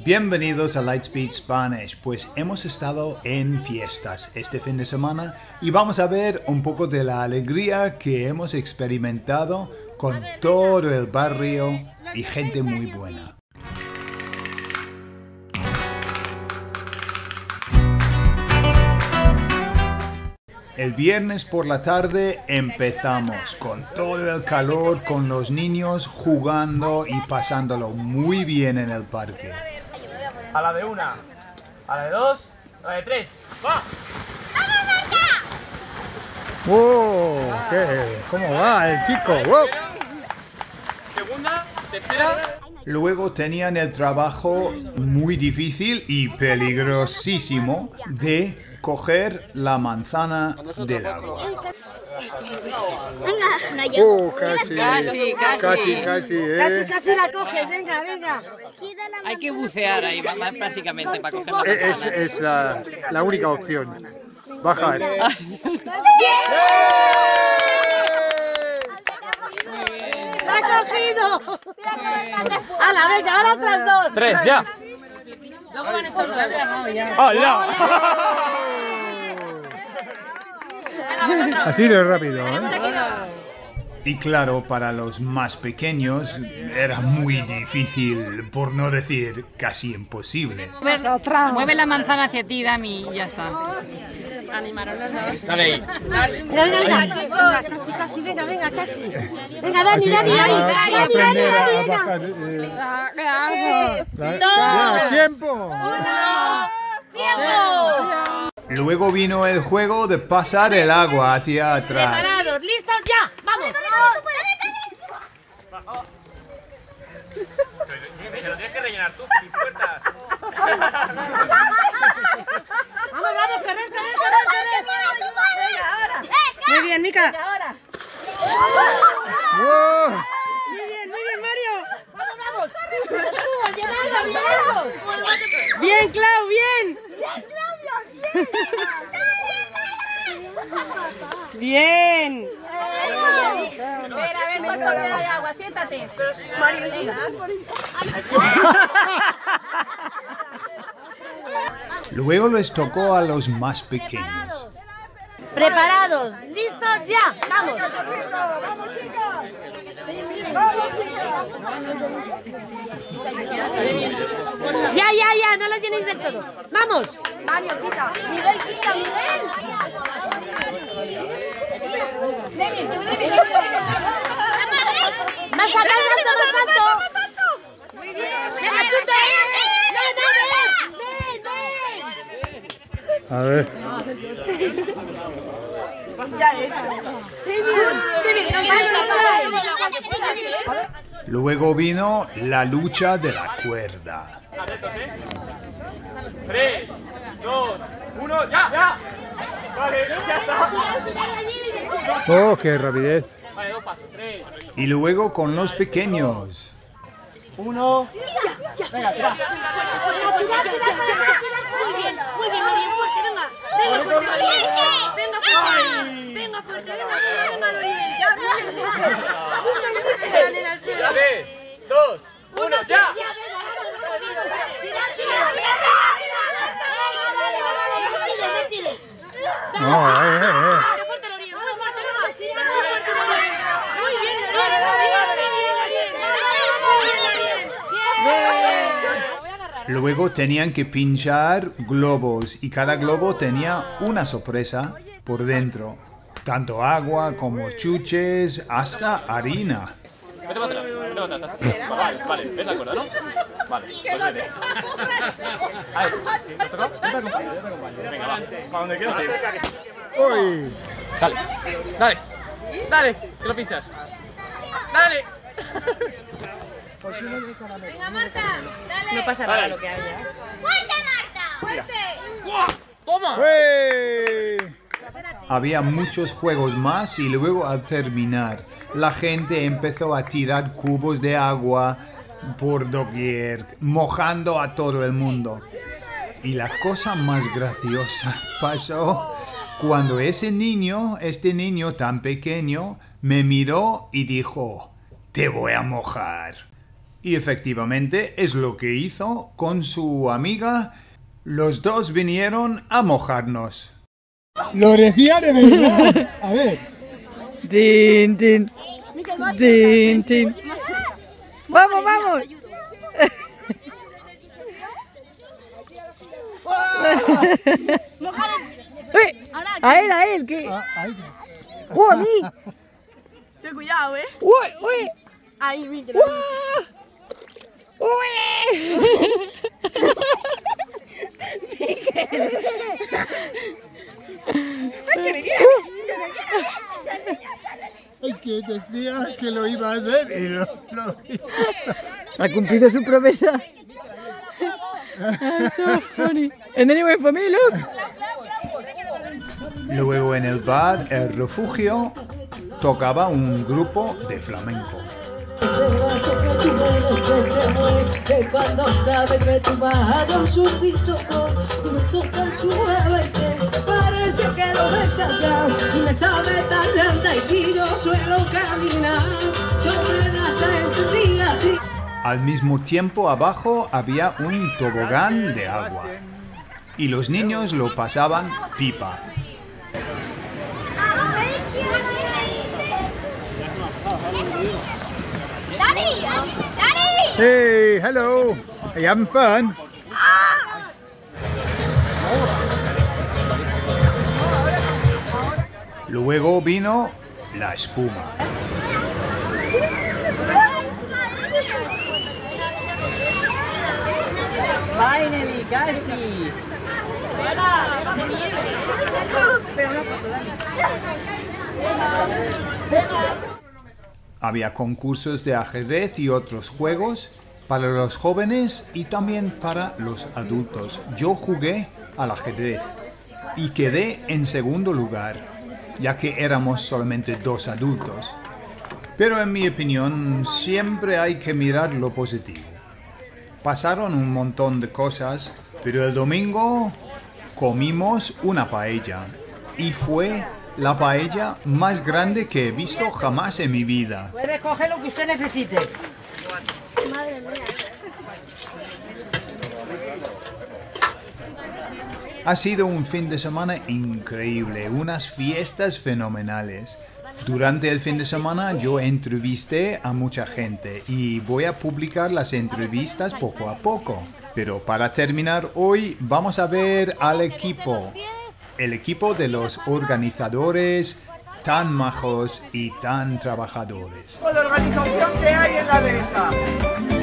Bienvenidos a Lightspeed Spanish, pues hemos estado en fiestas este fin de semana y vamos a ver un poco de la alegría que hemos experimentado con todo el barrio y gente muy buena. El viernes por la tarde empezamos con todo el calor, con los niños jugando y pasándolo muy bien en el parque. A la de una, a la de dos, a la de tres. ¡Va! ¡Wow! ¿Cómo va el chico? ¡Wow! Segunda, tercera. Luego tenían el trabajo muy difícil y peligrosísimo de coger la manzana del agua. Casi la coges, venga. Hay que bucear ahí, básicamente, para coger la manzana. Es la única opción. Bajar. ¡La ha cogido! ¡Hala, venga, ahora otras dos! Tres, ya. Luego van estos dos. ¡Hola! Así de rápido, ¿eh? Y claro, para los más pequeños era muy difícil, por no decir casi imposible. Mueve la manzana hacia ti, Dami, y ya está. Animaros los dos. Dale ahí. Venga, casi, venga, casi. Venga, Dani, Aprender a bajar. ¡Ya, tiempo! Luego vino el juego de pasar el agua hacia atrás. ¡Preparados! ¡Listos ya! ¡Vamos! Se lo tienes que rellenar tú, sin puertas. ¡Vamos, correr! Venga, ahora. Muy bien, Mica. ¡Wow! Muy bien, Mario. ¡Vamos! ¡Llenando! Bien, Clau, bien. Bien. Espera, a ver cuánto queda de agua, siéntate. Mario, Luego les tocó a los más pequeños. Preparados, listos ya, vamos. ¡Vamos, chicos! Ya, no lo llenéis del todo. ¡Vamos! Mario, quita. Miguel, quita, Miguel. David. ¡Más alto! Muy bien. ¡Venga, tú ven! A ver. Luego vino la lucha de la cuerda. Atentos, ¿eh? 3, 2, 1, ¡ya! Vale, ya está. ¡Oh, qué rapidez! Vale, dos pasos. 3, Y luego con los pequeños. 1. Venga, tira. Muy bien, María, fuerte, venga. Venga, fuerte, María. 3, 2, 1, ¡ya! No, Luego tenían que pinchar globos y cada globo tenía una sorpresa por dentro. Tanto agua como chuches hasta harina. Vete para atrás. Vale, ¿ves la cuerda, no? Vale, pues vete. A ver, ¿te tocó? Yo te acompaño. Venga, va. Para donde quieras ir. ¡Uy! Dale, que lo pinchas. Dale. Venga, Marta, dale. No pasa nada lo que haya. ¡Fuerte, Marta! ¡Fuerte! ¡Toma! ¡Uy! Había muchos juegos más y luego al terminar la gente empezó a tirar cubos de agua por doquier, mojando a todo el mundo. Y la cosa más graciosa pasó cuando este niño tan pequeño, me miró y dijo: "Te voy a mojar". Y efectivamente es lo que hizo con su amiga. Los dos vinieron a mojarnos. Lo decía de verdad. A ver. Tin, tin. Tin, tin. ¡Vamos, vamos! Uy, a él, que... ¡Uy, a mí! Ten cuidado, ¡Uy, uy! Ahí, mira. ¡Uy! Es que decía que lo iba a hacer y lo hizo. Ha cumplido su promesa. That's so funny. And then he went for me, look. Luego en el bar El Refugio tocaba un grupo de flamenco. Que cuando sabe que tú vas a dar un zurdito, me toca suave, parece que lo besa ya y me sabe tan grande. Y si yo suelo caminar sobre brasa encendida así. Al mismo tiempo abajo había un tobogán de agua y los niños lo pasaban pipa. Daddy! Daddy! Hey, hello. Are you having fun? Luego vino la espuma. Finally, casi. Había concursos de ajedrez y otros juegos para los jóvenes y también para los adultos. Yo jugué al ajedrez y quedé en segundo lugar, ya que éramos solamente 2 adultos. Pero en mi opinión, siempre hay que mirar lo positivo. Pasaron un montón de cosas, pero el domingo comimos una paella y fue la paella más grande que he visto jamás en mi vida. Puede coger lo que usted necesite. Madre mía. Ha sido un fin de semana increíble, unas fiestas fenomenales. Durante el fin de semana yo entrevisté a mucha gente y voy a publicar las entrevistas poco a poco. Pero para terminar hoy vamos a ver al equipo. El equipo de los organizadores tan majos y tan trabajadores. La organización que hay en la dehesa.